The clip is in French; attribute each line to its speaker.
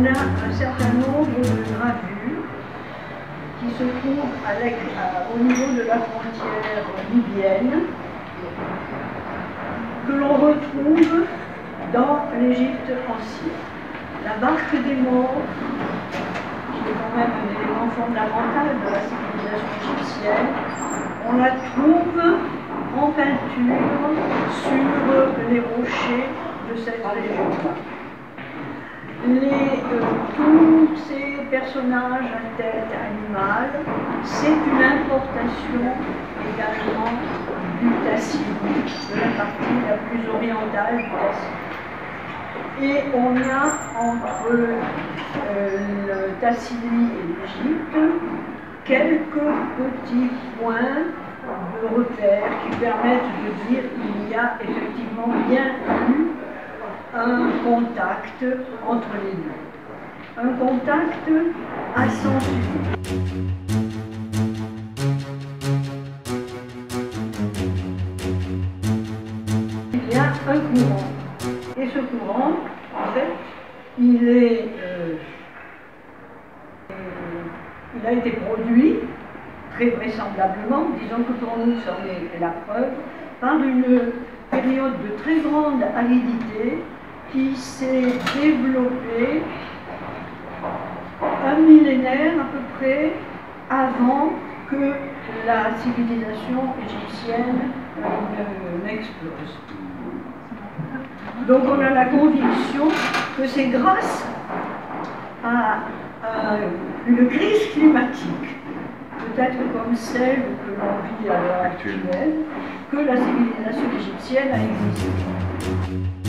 Speaker 1: on a un certain nombre de gravures qui se trouvent au niveau de la frontière libyenne, que l'on retrouve dans l'Égypte ancienne. La barque des morts, qui est quand même un élément fondamental de la civilisation égyptienne, on la trouve en peinture sur les rochers de cette région-là. Tous ces personnages à tête animale, c'est une importation également du Tassili, de la partie la plus orientale du Tassili. Et on a entre le Tassili et l'Égypte quelques petits points de repère qui permettent de dire qu'il y a effectivement bien eu un contact entre les deux. Un contact à sens unique. Il y a un courant. Et ce courant, en fait, il a été produit, très vraisemblablement, disons que pour nous, c'en est la preuve, par une période de très grande aridité qui s'est développée un millénaire à peu près avant que la civilisation égyptienne n'explose. Donc on a la conviction que c'est grâce à une crise climatique, peut-être comme celle que l'on vit à l'heure actuelle, que la civilisation égyptienne a existé.